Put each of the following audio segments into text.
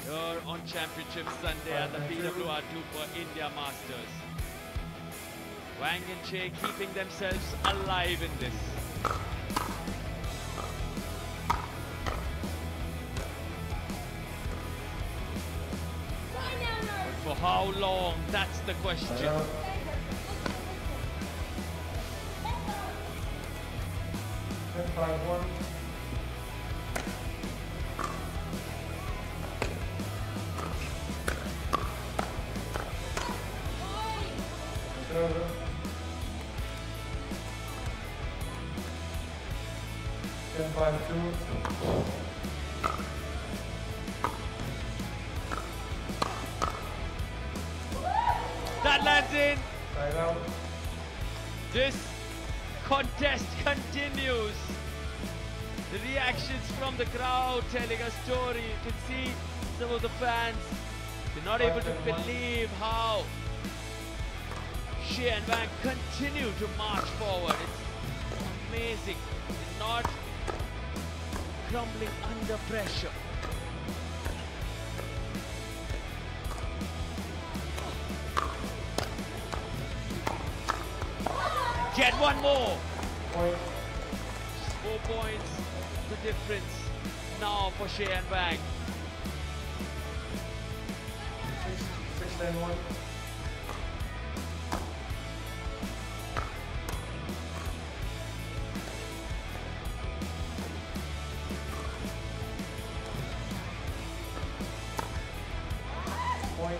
Here on Championship Sunday at the PWR DUPR India Masters. Wang and Hsieh keeping themselves alive in this. But for how long? That's the question. That lands in. This contest continues. The reactions from the crowd telling a story. You can see some of the fans, they're not able to believe how Hsieh and Wang continue to march forward. It's amazing. They're not crumbling under pressure. Get one more. 4 points, the difference now for Hsieh and Wang. 6-10-1. Point.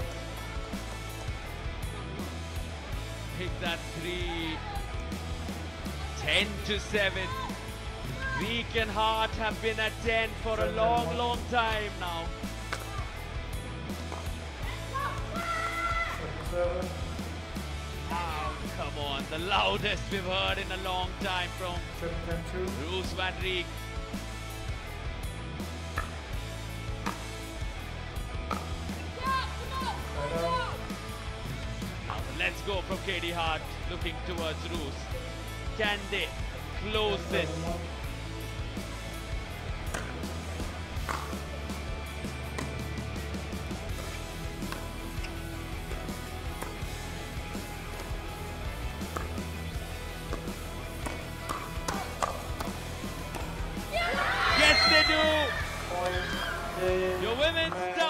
Hit that 3. 10-7. Reek and Hart have been at 10 for a long time now. 7. Oh, come on. The loudest we've heard in a long time from 7-10-2. Roos van Reek. Now let's go from KD Hart looking towards Roos. Can they close this? Yes, they do! Your women's